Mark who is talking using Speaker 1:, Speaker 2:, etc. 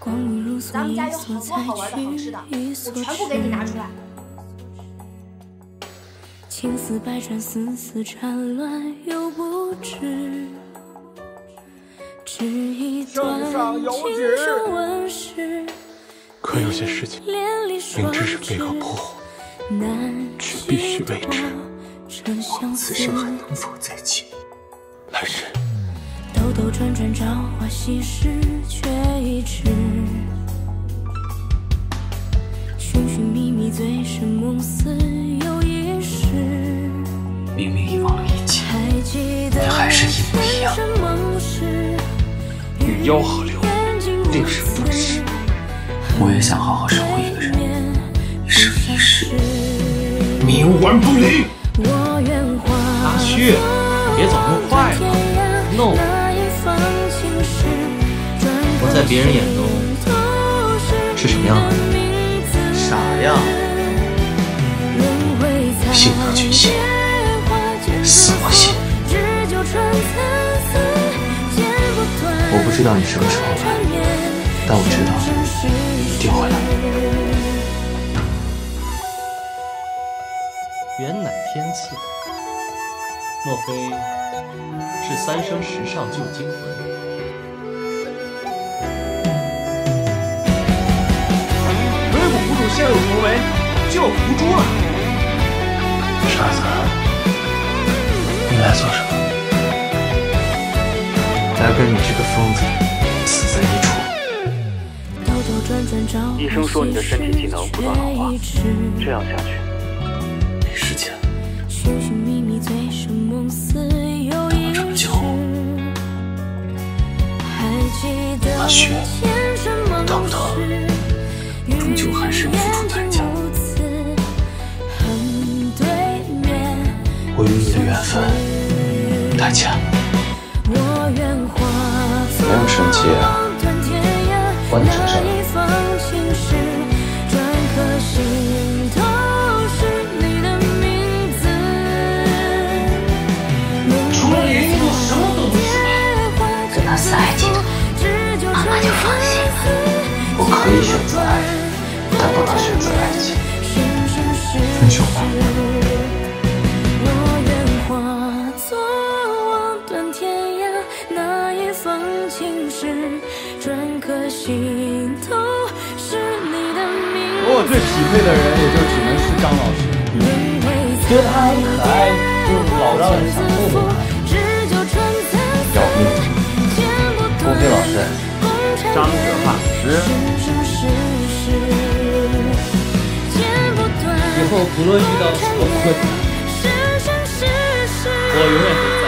Speaker 1: 咱们家有好多好玩的好吃的，我全部给你拿出来。
Speaker 2: 情丝百转，丝丝缠乱又不知，只一段情深问世。
Speaker 3: 可有些事情，明知是飞蛾扑火，却必须为之。
Speaker 4: 此生还能否再见？
Speaker 3: 来世。
Speaker 2: 兜兜转转，朝花夕拾，却已迟。寻寻觅觅，醉生梦死又一世。
Speaker 4: 明明遗忘了一切，但还是一模一样。
Speaker 3: 与妖合流，定是不耻。
Speaker 4: 我也想好好守护一个人，一生一世，
Speaker 3: 冥顽不灵。
Speaker 5: 阿旭，别走那么快嘛 ，no。我在别人眼中是什么样的？傻样。
Speaker 4: 性格巨蟹，死我心。
Speaker 3: 我不知道你什么时候来，但我知道一定会来。
Speaker 5: 缘乃天赐，莫非是三生石上旧精魂？追捕谷主现有重围，就要伏诛了。
Speaker 3: 傻子，你来做什么？来跟你这个疯子死在一处。
Speaker 2: 医生说你的身体机能不断老化，
Speaker 3: 这样下去没时间了。
Speaker 4: 等什么救？阿雪，等不得，终究还是要付出代价。
Speaker 3: 我与你的缘分，代价。
Speaker 4: 没有生气啊，关你什么事？
Speaker 5: 除了林一路什么都不是吧？
Speaker 6: 等他死爱情，妈妈就放心了。
Speaker 4: 我可以选择爱，但不能选择爱情。分手吧。
Speaker 7: 我最匹配的人也就只能是张老师，觉得他很可爱，就老让人想逗逗他。
Speaker 4: 要命！龚飞老师，
Speaker 7: 张哲法师，以后不论遇到什么困难，我永远都在。